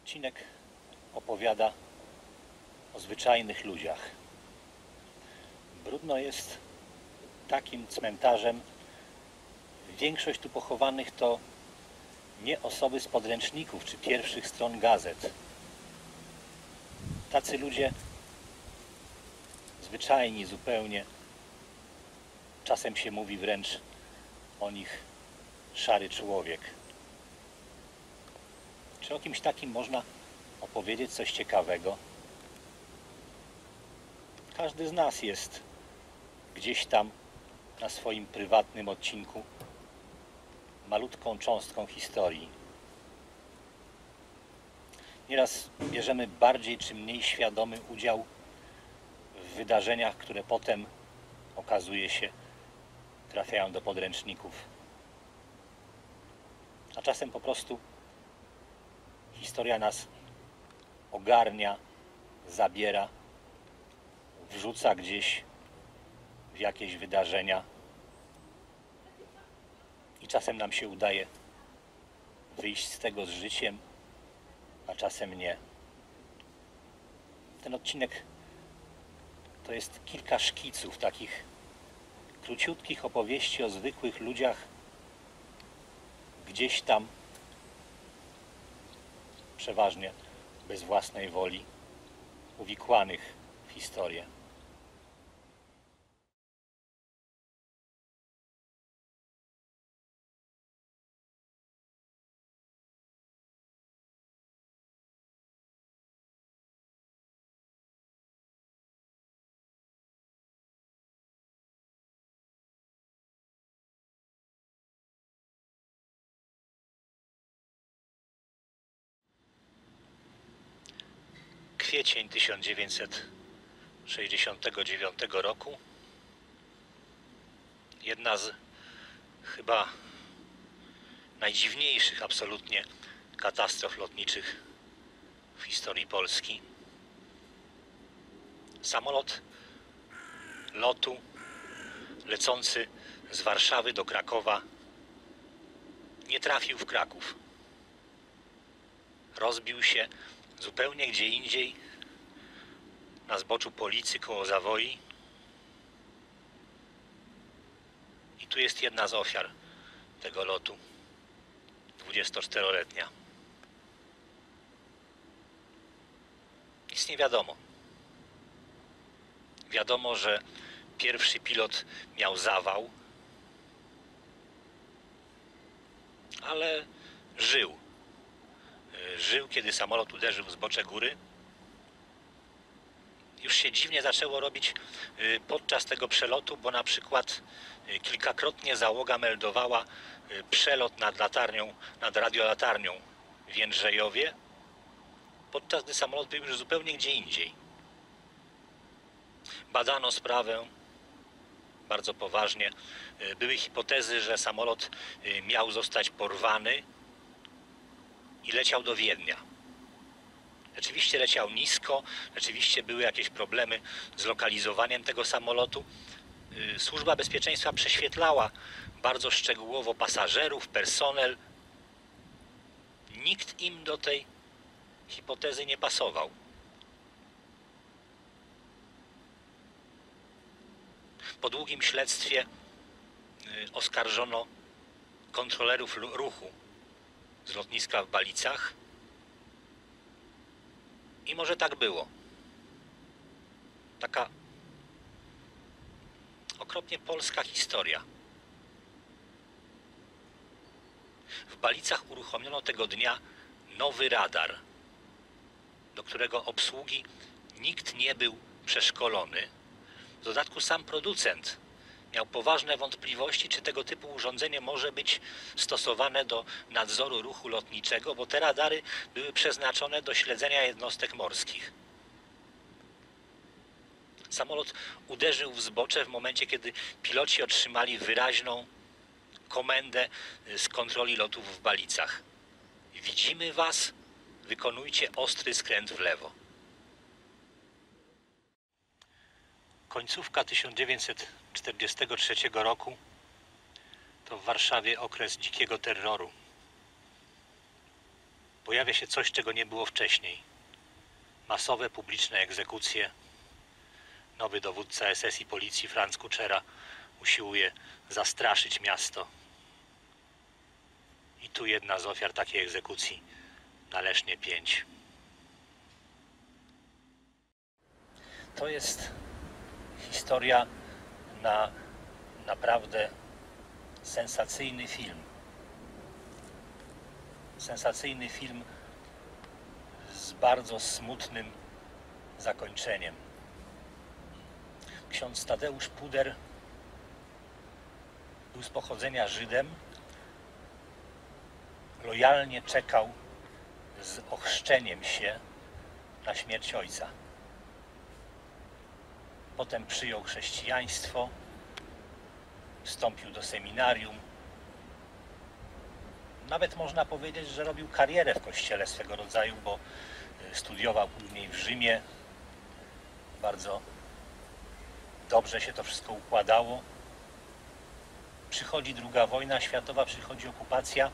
odcinek opowiada o zwyczajnych ludziach. Bródno jest takim cmentarzem. Większość tu pochowanych to nie osoby z podręczników czy pierwszych stron gazet. Tacy ludzie zwyczajni zupełnie. Czasem się mówi wręcz o nich szary człowiek. Czy o kimś takim można opowiedzieć coś ciekawego? Każdy z nas jest gdzieś tam na swoim prywatnym odcinku malutką cząstką historii. Nieraz bierzemy bardziej czy mniej świadomy udział w wydarzeniach, które potem, okazuje się, trafiają do podręczników. A czasem po prostu historia nas ogarnia, zabiera, wrzuca gdzieś w jakieś wydarzenia i czasem nam się udaje wyjść z tego z życiem, a czasem nie. Ten odcinek to jest kilka szkiców, takich króciutkich opowieści o zwykłych ludziach gdzieś tam, przeważnie bez własnej woli, uwikłanych w historię. Kwiecień 1969 roku. Jedna z chyba najdziwniejszych absolutnie katastrof lotniczych w historii Polski. Samolot lotu lecący z Warszawy do Krakowa nie trafił w Kraków. Rozbił się zupełnie gdzie indziej, na zboczu Policy koło Zawoi. I tu jest jedna z ofiar tego lotu, 24-letnia. Nic nie wiadomo. Wiadomo, że pierwszy pilot miał zawał, ale żył. Żył, kiedy samolot uderzył w zbocze góry. Już się dziwnie zaczęło robić podczas tego przelotu, bo na przykład kilkakrotnie załoga meldowała przelot nad latarnią, nad radiolatarnią w Jędrzejowie, podczas gdy samolot był już zupełnie gdzie indziej. Badano sprawę bardzo poważnie. Były hipotezy, że samolot miał zostać porwany i leciał do Wiednia. Rzeczywiście leciał nisko, rzeczywiście były jakieś problemy z lokalizowaniem tego samolotu. Służba Bezpieczeństwa prześwietlała bardzo szczegółowo pasażerów, personel. Nikt im do tej hipotezy nie pasował. Po długim śledztwie oskarżono kontrolerów ruchu z lotniska w Balicach. I może tak było. Taka okropnie polska historia. W Balicach uruchomiono tego dnia nowy radar, do którego obsługi nikt nie był przeszkolony. W dodatku sam producent miał poważne wątpliwości, czy tego typu urządzenie może być stosowane do nadzoru ruchu lotniczego, bo te radary były przeznaczone do śledzenia jednostek morskich. Samolot uderzył w zbocze w momencie, kiedy piloci otrzymali wyraźną komendę z kontroli lotów w Balicach. Widzimy was, wykonujcie ostry skręt w lewo. Końcówka 1943 roku to w Warszawie okres dzikiego terroru. pojawia się coś, czego nie było wcześniej. Masowe, publiczne egzekucje. Nowy dowódca SS i policji Franz Kuczera usiłuje zastraszyć miasto. I tu jedna z ofiar takiej egzekucji na Lesznie 5. To jest historia na naprawdę sensacyjny film. Sensacyjny film z bardzo smutnym zakończeniem. Ksiądz Tadeusz Puder był z pochodzenia Żydem. Lojalnie czekał z ochrzczeniem się na śmierć ojca. Potem przyjął chrześcijaństwo, wstąpił do seminarium. Nawet można powiedzieć, że robił karierę w kościele swego rodzaju, bo studiował później w Rzymie. Bardzo dobrze się to wszystko układało. Przychodzi II wojna światowa, przychodzi okupacja.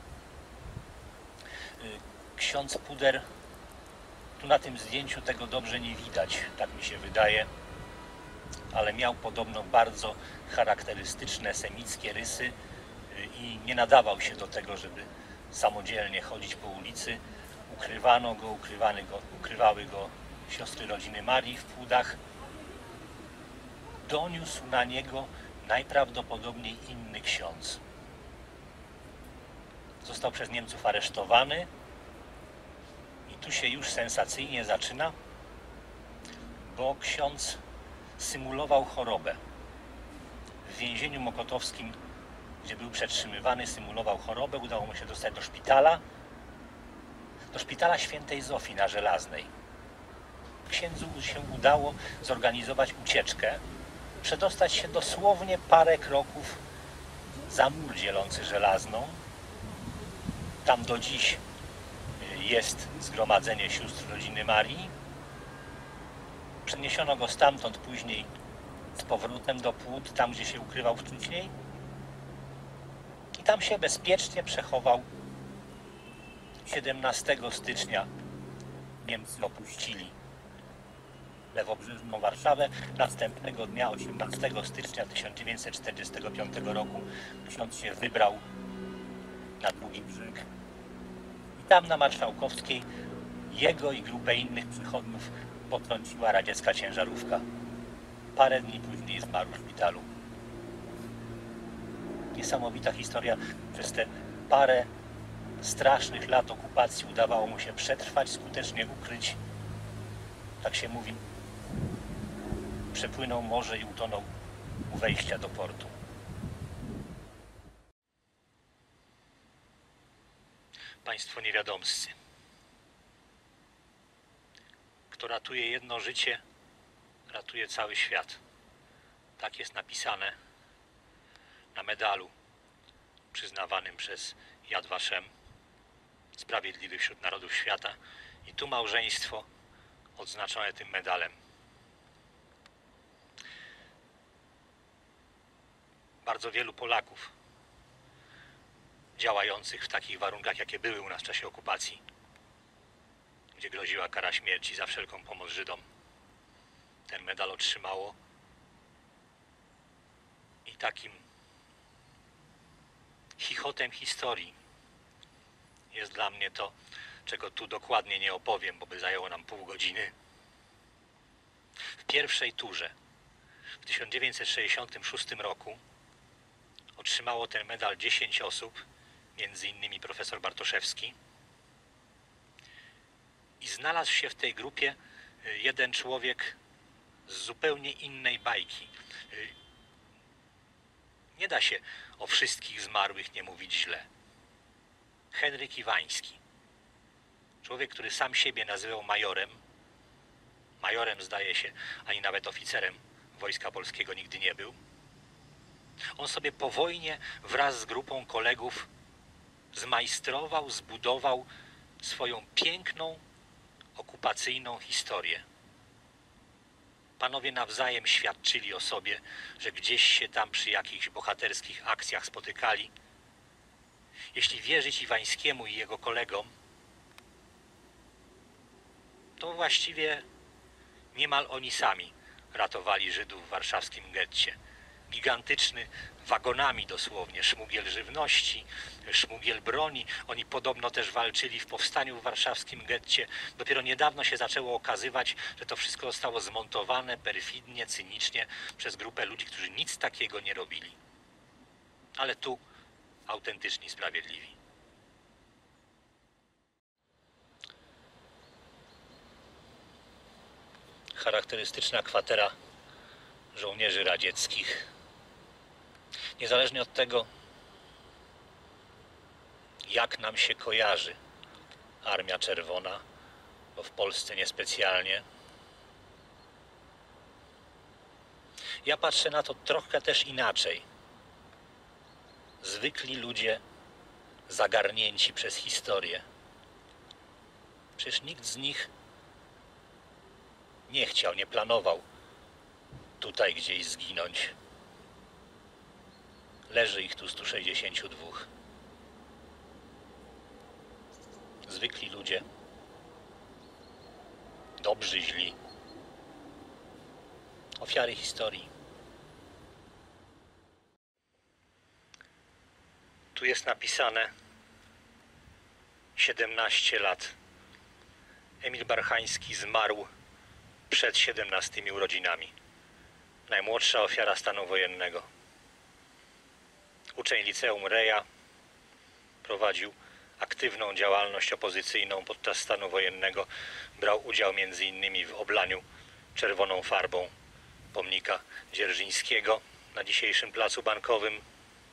Ksiądz Puder, tu na tym zdjęciu tego dobrze nie widać, tak mi się wydaje, ale miał podobno bardzo charakterystyczne semickie rysy i nie nadawał się do tego, żeby samodzielnie chodzić po ulicy. Ukrywano go, ukrywały go siostry rodziny Marii w Płudach. Doniósł na niego najprawdopodobniej inny ksiądz. Został przez Niemców aresztowany i tu się już sensacyjnie zaczyna, bo ksiądz symulował chorobę. W więzieniu mokotowskim, gdzie był przetrzymywany, symulował chorobę. Udało mu się dostać do szpitala Świętej Zofii na Żelaznej. Księdzu się udało zorganizować ucieczkę, przedostać się dosłownie parę kroków za mur dzielący Żelazną. Tam do dziś jest zgromadzenie sióstr rodziny Marii. Przeniesiono go stamtąd później z powrotem do Płód, tam gdzie się ukrywał wcześniej. I tam się bezpiecznie przechował. 17 stycznia Niemcy opuścili lewobrzeżną Warszawę. Następnego dnia, 18 stycznia 1945 roku, ksiądz się wybrał na drugi brzeg. I tam na Marszałkowskiej jego i grupę innych przychodniów potrąciła radziecka ciężarówka. Parę dni później zmarł w szpitalu. Niesamowita historia. Przez te parę strasznych lat okupacji udawało mu się przetrwać, skutecznie ukryć. Tak się mówi, przepłynął morze i utonął u wejścia do portu. Państwo niewiadomscy. Kto ratuje jedno życie, ratuje cały świat. Tak jest napisane na medalu przyznawanym przez Yad Vashem, Sprawiedliwy wśród Narodów Świata. I tu małżeństwo odznaczone tym medalem. Bardzo wielu Polaków działających w takich warunkach, jakie były u nas w czasie okupacji, gdzie groziła kara śmierci za wszelką pomoc Żydom, ten medal otrzymało. I takim chichotem historii jest dla mnie to, czego tu dokładnie nie opowiem, bo by zajęło nam pół godziny. W pierwszej turze w 1966 roku otrzymało ten medal 10 osób, między innymi profesor Bartoszewski. I znalazł się w tej grupie jeden człowiek z zupełnie innej bajki. Nie da się o wszystkich zmarłych nie mówić źle. Henryk Iwański. Człowiek, który sam siebie nazywał majorem. Majorem, zdaje się, ani nawet oficerem Wojska Polskiego nigdy nie był. On sobie po wojnie wraz z grupą kolegów zmajstrował, zbudował swoją piękną, okupacyjną historię. Panowie nawzajem świadczyli o sobie, że gdzieś się tam przy jakichś bohaterskich akcjach spotykali. Jeśli wierzyć Iwańskiemu i jego kolegom, właściwie niemal oni sami ratowali Żydów w warszawskim getcie. Gigantyczny, wagonami dosłownie, szmugiel żywności, szmugiel broni. Oni podobno też walczyli w powstaniu w warszawskim getcie. Dopiero niedawno się zaczęło okazywać, że to wszystko zostało zmontowane perfidnie, cynicznie przez grupę ludzi, którzy nic takiego nie robili. Ale tu autentyczni sprawiedliwi. Charakterystyczna kwatera żołnierzy radzieckich. Niezależnie od tego, jak nam się kojarzy Armia Czerwona, bo w Polsce niespecjalnie, ja patrzę na to trochę też inaczej. Zwykli ludzie zagarnięci przez historię. Przecież nikt z nich nie chciał, nie planował tutaj gdzieś zginąć. Leży ich tu 162. Zwykli ludzie. Dobrzy, źli. Ofiary historii. Tu jest napisane 17 lat. Emil Barchański zmarł przed 17 urodzinami. Najmłodsza ofiara stanu wojennego. Uczeń liceum Reja, prowadził aktywną działalność opozycyjną podczas stanu wojennego. Brał udział m.in. w oblaniu czerwoną farbą pomnika Dzierżyńskiego na dzisiejszym placu Bankowym.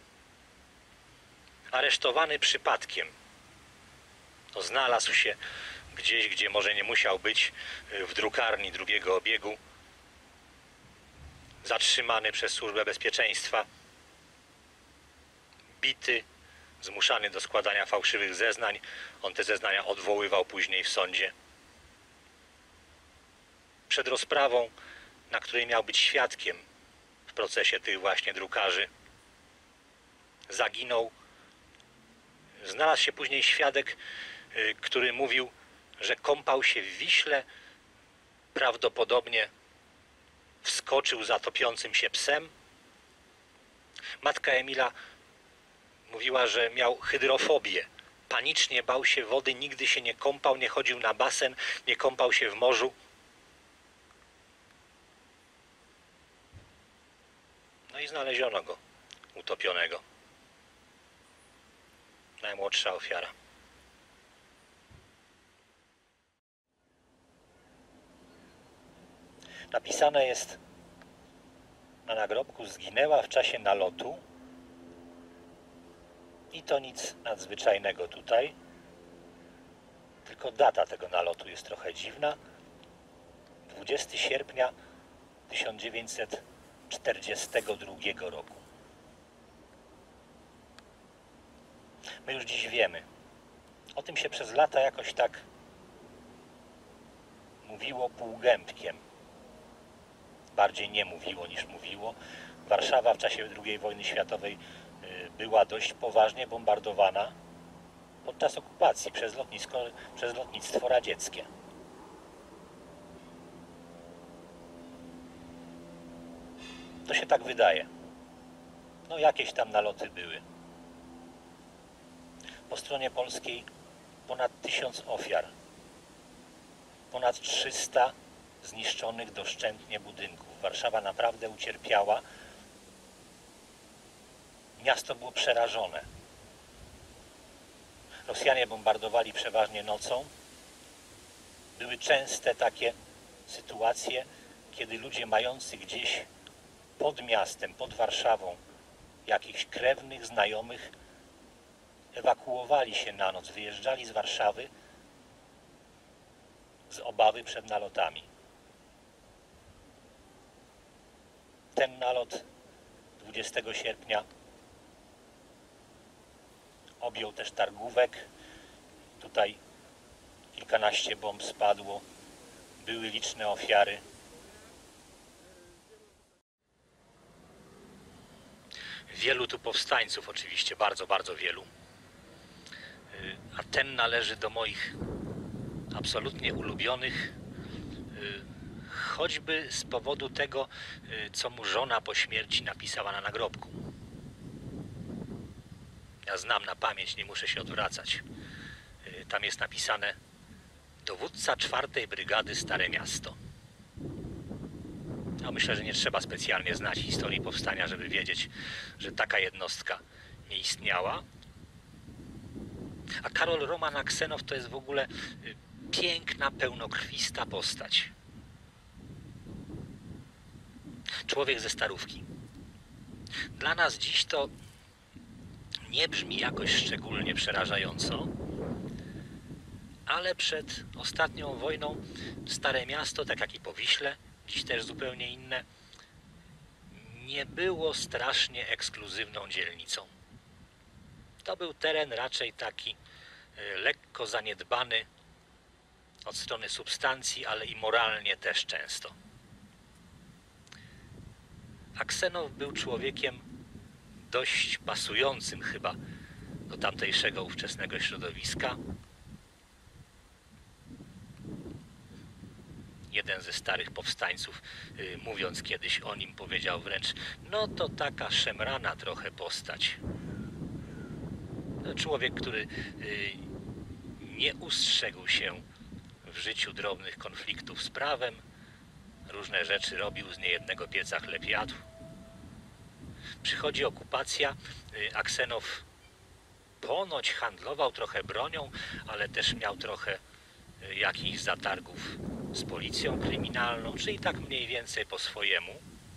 Aresztowany przypadkiem. Znalazł się gdzieś, gdzie może nie musiał być, w drukarni drugiego obiegu. Zatrzymany przez Służbę Bezpieczeństwa. Bity, zmuszany do składania fałszywych zeznań. On te zeznania odwoływał później w sądzie. Przed rozprawą, na której miał być świadkiem w procesie tych właśnie drukarzy, zaginął. Znalazł się później świadek, który mówił, że kąpał się w Wiśle, prawdopodobnie wskoczył za topiącym się psem. Matka Emila mówiła, że miał hydrofobię. Panicznie bał się wody, nigdy się nie kąpał, nie chodził na basen, nie kąpał się w morzu. No i znaleziono go utopionego. Najmłodsza ofiara. Napisane jest na nagrobku: zginęła w czasie nalotu. I to nic nadzwyczajnego tutaj. Tylko data tego nalotu jest trochę dziwna. 20 sierpnia 1942 roku. My już dziś wiemy. O tym się przez lata jakoś tak mówiło półgębkiem. Bardziej nie mówiło niż mówiło. Warszawa w czasie II wojny światowej była dość poważnie bombardowana podczas okupacji przez lotnictwo radzieckie. To się tak wydaje. No jakieś tam naloty były. Po stronie polskiej ponad 1000 ofiar. Ponad 300 zniszczonych doszczętnie budynków. Warszawa naprawdę ucierpiała. Miasto było przerażone. Rosjanie bombardowali przeważnie nocą. Były częste takie sytuacje, kiedy ludzie mający gdzieś pod miastem, pod Warszawą jakichś krewnych, znajomych, ewakuowali się na noc, wyjeżdżali z Warszawy z obawy przed nalotami. Ten nalot 20 sierpnia objął też Targówek. Tutaj kilkanaście bomb spadło. Były liczne ofiary. Wielu tu powstańców oczywiście, bardzo, bardzo wielu. A ten należy do moich absolutnie ulubionych choćby z powodu tego, co mu żona po śmierci napisała na nagrobku. Ja znam na pamięć, nie muszę się odwracać. Tam jest napisane: dowódca 4. Brygady Stare Miasto. No, myślę, że nie trzeba specjalnie znać historii powstania, żeby wiedzieć, że taka jednostka nie istniała. A Karol Roman Aksenow to jest w ogóle piękna, pełnokrwista postać. Człowiek ze Starówki. Dla nas dziś to nie brzmi jakoś szczególnie przerażająco, ale przed ostatnią wojną Stare Miasto, tak jak i Powiśle, dziś też zupełnie inne, nie było strasznie ekskluzywną dzielnicą. To był teren raczej taki lekko zaniedbany od strony substancji, ale i moralnie też często. Aksenow był człowiekiem dość pasującym chyba do tamtejszego ówczesnego środowiska. Jeden ze starych powstańców, mówiąc kiedyś o nim, powiedział wręcz: no to taka szemrana trochę postać. Człowiek, który nie ustrzegł się w życiu drobnych konfliktów z prawem, różne rzeczy robił, z niejednego pieca chleb jadł. Przychodzi okupacja, Aksenow ponoć handlował trochę bronią, ale też miał trochę jakichś zatargów z policją kryminalną, czyli tak mniej więcej po swojemu.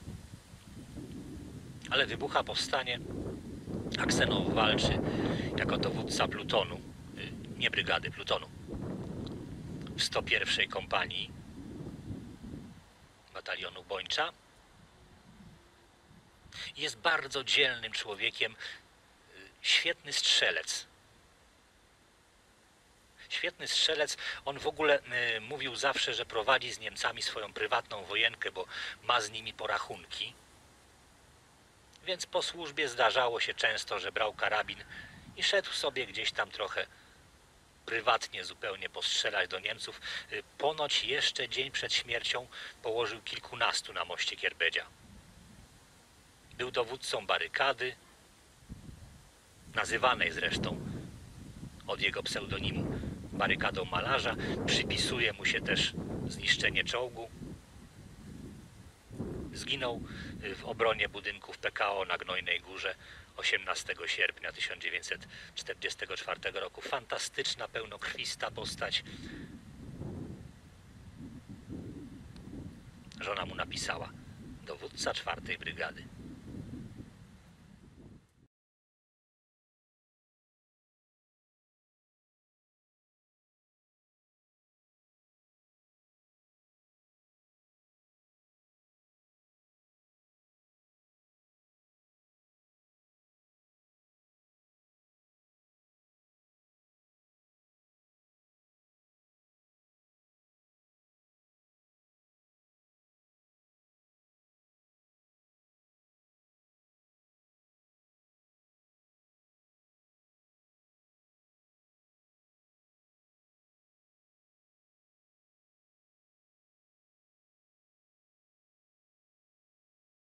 Ale wybucha powstanie, Aksenow walczy jako dowódca plutonu, nie brygady, plutonu, w 101. kompanii batalionu Bończa. Jest bardzo dzielnym człowiekiem, świetny strzelec. Świetny strzelec, on w ogóle mówił zawsze, że prowadzi z Niemcami swoją prywatną wojenkę, bo ma z nimi porachunki. Więc po służbie zdarzało się często, że brał karabin i szedł sobie gdzieś tam trochę prywatnie zupełnie postrzelać do Niemców. Ponoć jeszcze dzień przed śmiercią położył kilkunastu na moście Kierbedzia. Był dowódcą barykady, nazywanej zresztą od jego pseudonimu barykadą malarza. Przypisuje mu się też zniszczenie czołgu. Zginął w obronie budynków PKO na Gnojnej Górze 18 sierpnia 1944 roku. Fantastyczna, pełnokrwista postać. Żona mu napisała: dowódca 4. Brygady.